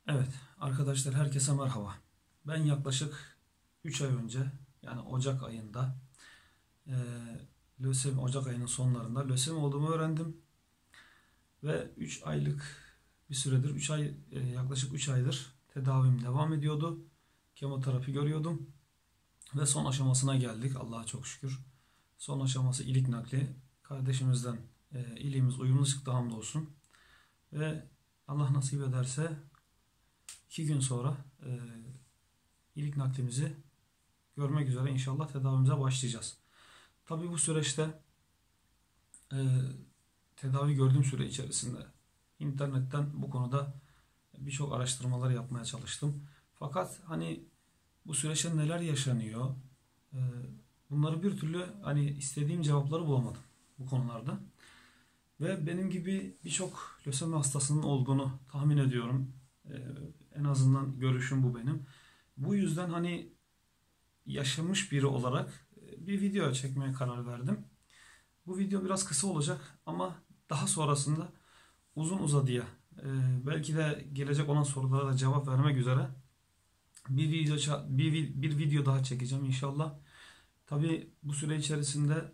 Evet arkadaşlar, herkese merhaba. Ben yaklaşık 3 ay önce, yani Ocak ayında Ocak ayının sonlarında lösemi olduğumu öğrendim. Ve 3 aylık bir süredir, yaklaşık 3 aydır tedavim devam ediyordu. Kemoterapi görüyordum ve son aşamasına geldik, Allah'a çok şükür. Son aşaması ilik nakli. Kardeşimizden iliğimiz uyumlu çıktı, hamdolsun. Ve Allah nasip ederse 2 gün sonra ilik naklimizi görmek üzere inşallah tedavimize başlayacağız. Tabii bu süreçte e, tedavi gördüğüm süre içerisinde internetten bu konuda birçok araştırmalar yapmaya çalıştım. Fakat hani bu süreçte neler yaşanıyor, e, bunları bir türlü hani istediğim cevapları bulamadım bu konularda. Ve benim gibi birçok lösemi hastasının olduğunu tahmin ediyorum. E, En azından görüşüm bu benim. Bu yüzden hani yaşamış biri olarak bir video çekmeye karar verdim. Bu video biraz kısa olacak ama daha sonrasında uzun uzadıya belki de gelecek olan sorulara da cevap vermek üzere bir video daha çekeceğim inşallah. Tabii bu süre içerisinde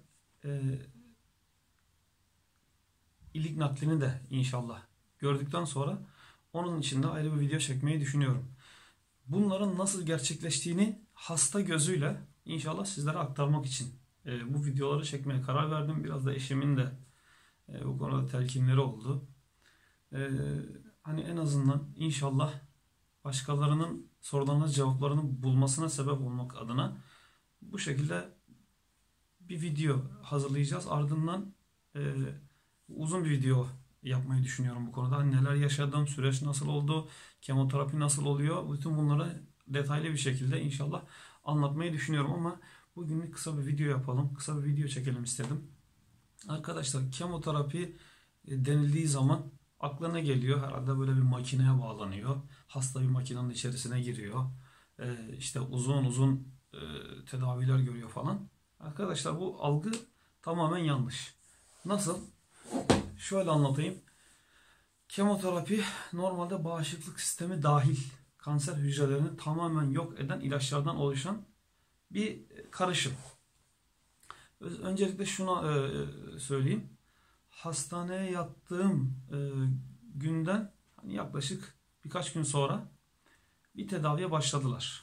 ilik naklini de inşallah gördükten sonra onun için de ayrı bir video çekmeyi düşünüyorum. Bunların nasıl gerçekleştiğini hasta gözüyle inşallah sizlere aktarmak için bu videoları çekmeye karar verdim. Biraz da eşimin de bu konuda telkinleri oldu. Hani en azından inşallah başkalarının sorularına cevaplarını bulmasına sebep olmak adına bu şekilde bir video hazırlayacağız. Ardından uzun bir video yapmayı düşünüyorum bu konuda. Hani neler yaşadım, süreç nasıl oldu, kemoterapi nasıl oluyor, bütün bunları detaylı bir şekilde inşallah anlatmayı düşünüyorum ama bugün kısa bir video yapalım, kısa bir video çekelim istedim. Arkadaşlar, kemoterapi denildiği zaman aklına geliyor herhalde böyle bir makineye bağlanıyor. Hasta bir makinenin içerisine giriyor. İşte uzun uzun tedaviler görüyor falan. Arkadaşlar, bu algı tamamen yanlış. Nasıl? Şöyle anlatayım. Kemoterapi normalde bağışıklık sistemi dahil kanser hücrelerini tamamen yok eden ilaçlardan oluşan bir karışım. Öncelikle şunu söyleyeyim. Hastaneye yattığım günden hani yaklaşık birkaç gün sonra bir tedaviye başladılar.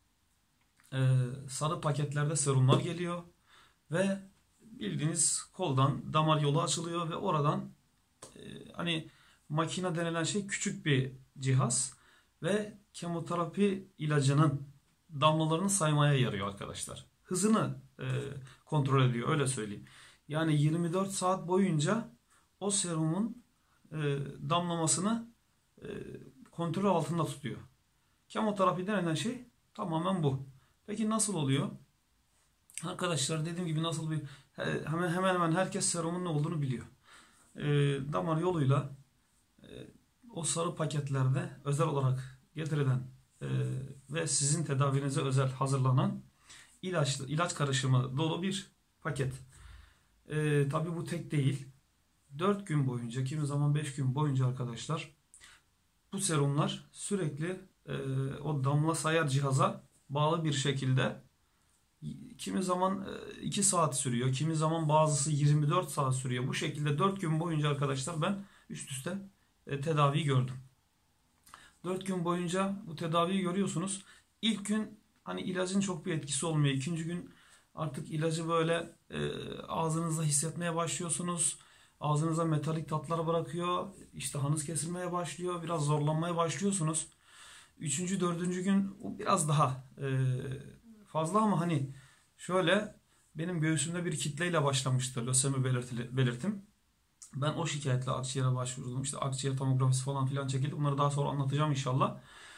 Sarı paketlerde serumlar geliyor ve bildiğiniz koldan damar yolu açılıyor ve oradan hani makine denilen şey küçük bir cihaz ve kemoterapi ilacının damlalarını saymaya yarıyor arkadaşlar. Hızını kontrol ediyor, öyle söyleyeyim. Yani 24 saat boyunca o serumun damlamasını e, kontrol altında tutuyor. Kemoterapi denilen şey tamamen bu. Peki nasıl oluyor? Arkadaşlar, dediğim gibi nasıl bir hemen hemen herkes serumun ne olduğunu biliyor. Damar yoluyla o sarı paketlerde özel olarak getirilen ve sizin tedavinize özel hazırlanan ilaç karışımı dolu bir paket. Tabii bu tek değil. 4 gün boyunca, kimi zaman 5 gün boyunca arkadaşlar, bu serumlar sürekli o damla sayar cihaza bağlı bir şekilde, kimi zaman 2 saat sürüyor, kimi zaman bazısı 24 saat sürüyor. Bu şekilde 4 gün boyunca arkadaşlar ben üst üste tedaviyi gördüm. 4 gün boyunca bu tedaviyi görüyorsunuz. İlk gün hani ilacın çok bir etkisi olmuyor. İkinci gün artık ilacı böyle ağzınızda hissetmeye başlıyorsunuz. Ağzınıza metalik tatlar bırakıyor. İştahınız kesilmeye başlıyor. Biraz zorlanmaya başlıyorsunuz. Üçüncü, dördüncü gün biraz daha fazla ama hani şöyle, benim göğsümde bir kitleyle başlamıştı lösemi belirtim. Ben o şikayetle akciğere başvurdum. İşte akciğer tomografisi falan filan çekildi. Bunları daha sonra anlatacağım inşallah.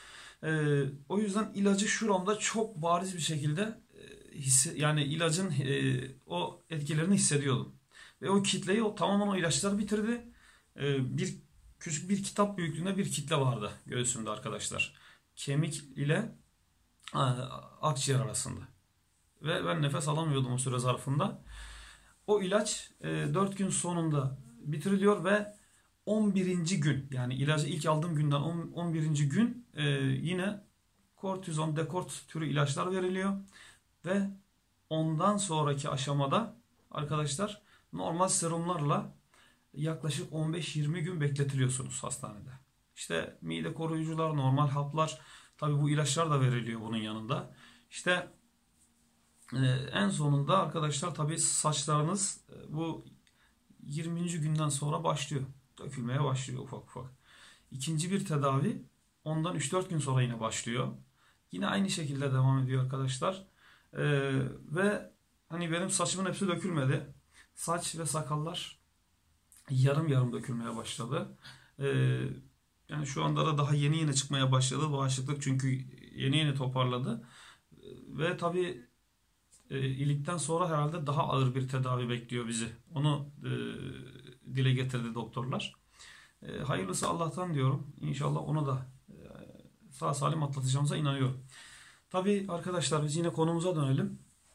O yüzden ilacı şuramda çok bariz bir şekilde yani ilacın o etkilerini hissediyordum. Ve o kitleyi tamamen o ilaçlar bitirdi. Küçük bir kitap büyüklüğünde bir kitle vardı göğsümde arkadaşlar. Kemik ile akciğer arasında. Ve ben nefes alamıyordum o süre zarfında. O ilaç 4 gün sonunda bitiriliyor ve 11. gün, yani ilacı ilk aldığım günden 11. gün yine kortizon, dekort türü ilaçlar veriliyor ve ondan sonraki aşamada arkadaşlar normal serumlarla yaklaşık 15-20 gün bekletiliyorsunuz hastanede. İşte mide koruyucular, normal haplar, tabi bu ilaçlar da veriliyor bunun yanında. İşte en sonunda arkadaşlar tabi saçlarınız bu 20. günden sonra başlıyor. Dökülmeye başlıyor ufak ufak. İkinci bir tedavi ondan 3-4 gün sonra yine başlıyor. Yine aynı şekilde devam ediyor arkadaşlar. Ve hani benim saçımın hepsi dökülmedi. Saç ve sakallar yarım yarım dökülmeye başladı. Yani şu anda da daha yeni yeni çıkmaya başladı. Bağışıklık çünkü yeni yeni toparladı. Ve tabii iyilikten sonra herhalde daha ağır bir tedavi bekliyor bizi. Onu dile getirdi doktorlar. Hayırlısı Allah'tan diyorum. İnşallah onu da sağ salim atlatacağımıza inanıyorum. Tabii arkadaşlar biz yine konumuza dönelim.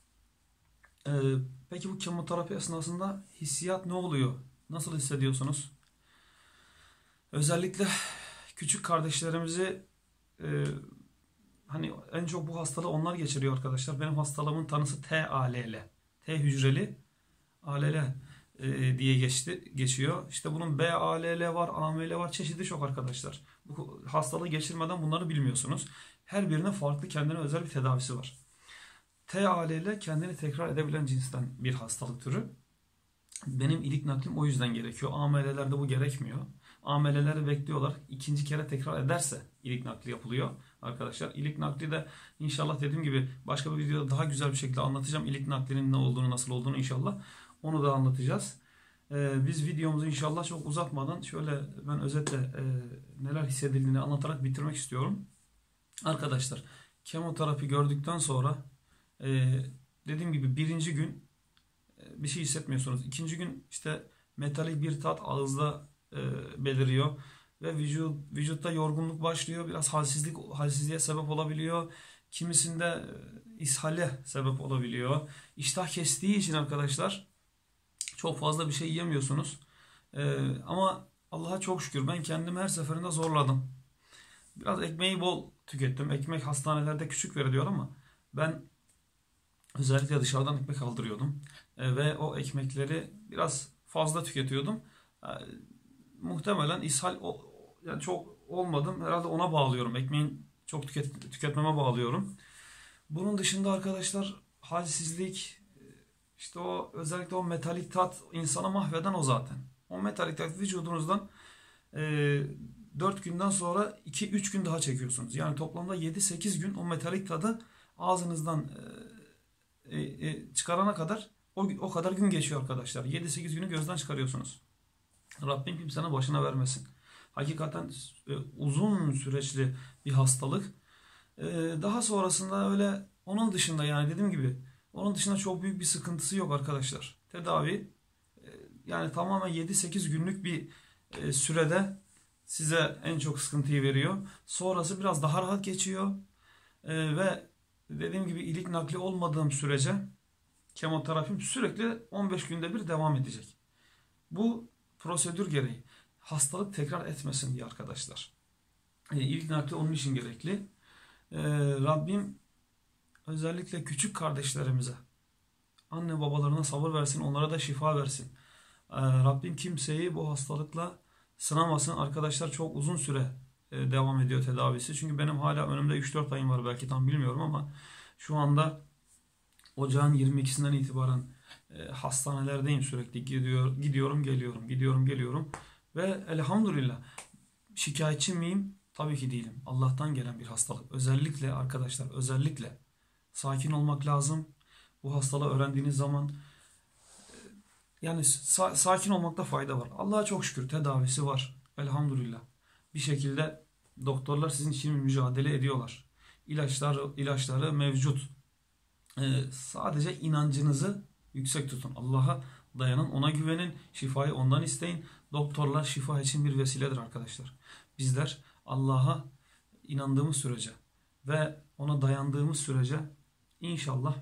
Peki bu kemoterapi esnasında hissiyat ne oluyor? Nasıl hissediyorsunuz? Özellikle küçük kardeşlerimizi hani en çok bu hastalığı onlar geçiriyor arkadaşlar. Benim hastalığımın tanısı T-ALL. T hücreli ALL diye geçiyor. İşte bunun B-ALL var, AML var. Çeşidi çok arkadaşlar. Bu hastalığı geçirmeden bunları bilmiyorsunuz. Her birinin farklı kendine özel bir tedavisi var. T-ALL kendini tekrar edebilen cinsten bir hastalık türü. Benim ilik naklim o yüzden gerekiyor. AML'lerde bu gerekmiyor. AML'leri bekliyorlar. İkinci kere tekrar ederse ilik nakli yapılıyor arkadaşlar. İlik nakli de inşallah dediğim gibi başka bir videoda daha güzel bir şekilde anlatacağım. İlik naklinin ne olduğunu, nasıl olduğunu inşallah. Onu da anlatacağız. Biz videomuzu inşallah çok uzatmadan şöyle ben özetle neler hissedildiğini anlatarak bitirmek istiyorum. Arkadaşlar kemoterapi gördükten sonra dediğim gibi birinci gün bir şey hissetmiyorsunuz. İkinci gün işte metalik bir tat ağızda beliriyor ve vücutta yorgunluk başlıyor. Biraz halsizliğe sebep olabiliyor. Kimisinde ishale sebep olabiliyor. İştah kestiği için arkadaşlar çok fazla bir şey yiyemiyorsunuz. Ama Allah'a çok şükür ben kendimi her seferinde zorladım. Biraz ekmeği bol tükettim. Ekmek hastanelerde küçük veriliyor ama ben özellikle dışarıdan ekmek aldırıyordum. Ve o ekmekleri biraz fazla tüketiyordum. Muhtemelen ishal yani çok olmadım. Herhalde ona bağlıyorum. Ekmeğin çok tüketmeme bağlıyorum. Bunun dışında arkadaşlar halsizlik, işte o özellikle o metalik tat insanı mahveden o zaten. O metalik tat vücudunuzdan 4 günden sonra 2-3 gün daha çekiyorsunuz. Yani toplamda 7-8 gün o metalik tadı ağzınızdan çıkarana kadar o kadar gün geçiyor arkadaşlar. 7-8 günü gözden çıkarıyorsunuz. Rabbim kimsenin başına vermesin. Hakikaten uzun süreçli bir hastalık. Daha sonrasında öyle onun dışında yani dediğim gibi onun dışında çok büyük bir sıkıntısı yok arkadaşlar. Tedavi yani tamamen 7-8 günlük bir sürede size en çok sıkıntıyı veriyor. Sonrası biraz daha rahat geçiyor. Ve dediğim gibi ilik nakli olmadığım sürece kemoterapim sürekli 15 günde bir devam edecek. Bu prosedür gereği. Hastalık tekrar etmesin diye arkadaşlar. İlk nakli onun için gerekli. Rabbim özellikle küçük kardeşlerimize, anne babalarına sabır versin, onlara da şifa versin. Rabbim kimseyi bu hastalıkla sınamasın. Arkadaşlar çok uzun süre devam ediyor tedavisi. Çünkü benim hala önümde 3-4 ayım var, belki tam bilmiyorum ama şu anda ocağın 22'sinden itibaren hastanelerdeyim sürekli. Gidiyorum, geliyorum. Ve elhamdülillah şikayetçi miyim? Tabii ki değilim. Allah'tan gelen bir hastalık. Özellikle arkadaşlar, özellikle sakin olmak lazım. Bu hastalığı öğrendiğiniz zaman yani sakin olmakta fayda var. Allah'a çok şükür tedavisi var. Elhamdülillah. Bir şekilde doktorlar sizin için mücadele ediyorlar. İlaçları mevcut. Sadece inancınızı yüksek tutun. Allah'a dayanın, ona güvenin, şifayı ondan isteyin. Doktorlar şifa için bir vesiledir arkadaşlar. Bizler Allah'a inandığımız sürece ve ona dayandığımız sürece inşallah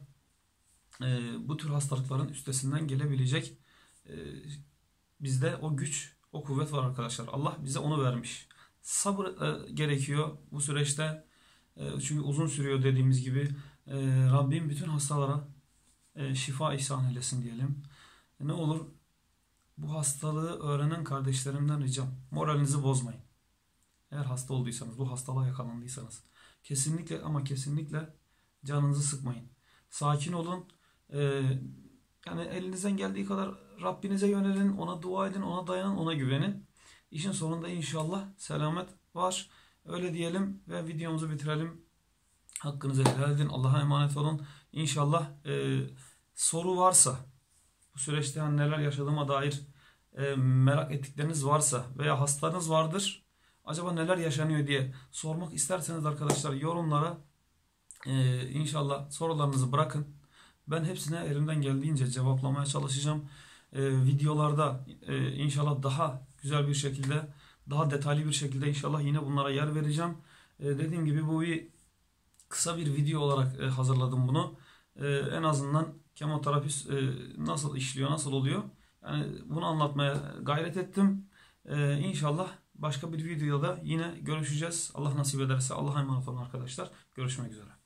bu tür hastalıkların üstesinden gelebilecek bizde o güç, O kuvvet var arkadaşlar. Allah bize onu vermiş. Sabır gerekiyor bu süreçte. Çünkü uzun sürüyor dediğimiz gibi. Rabbim bütün hastalara şifa ihsan eylesin diyelim. Ne olur bu hastalığı öğrenen kardeşlerimden ricam. Moralinizi bozmayın. Eğer hasta olduysanız, bu hastalığa yakalandıysanız kesinlikle ama kesinlikle canınızı sıkmayın. Sakin olun. Yani elinizden geldiği kadar Rabbinize yönelin, ona dua edin, ona dayanın, ona güvenin. İşin sonunda inşallah selamet var. Öyle diyelim ve videomuzu bitirelim. Hakkınızı helal edin. Allah'a emanet olun. İnşallah soru varsa, bu süreçte hani neler yaşadığıma dair merak ettikleriniz varsa veya hastanız vardır, acaba neler yaşanıyor diye sormak isterseniz arkadaşlar yorumlara inşallah sorularınızı bırakın. Ben hepsine elimden geldiğince cevaplamaya çalışacağım. Videolarda inşallah daha güzel bir şekilde, daha detaylı bir şekilde inşallah yine bunlara yer vereceğim. Dediğim gibi bu bir kısa bir video olarak hazırladım bunu. En azından kemoterapi nasıl işliyor, nasıl oluyor? Yani bunu anlatmaya gayret ettim. İnşallah başka bir videoda yine görüşeceğiz. Allah nasip ederse. Allah'a emanet olun arkadaşlar. Görüşmek üzere.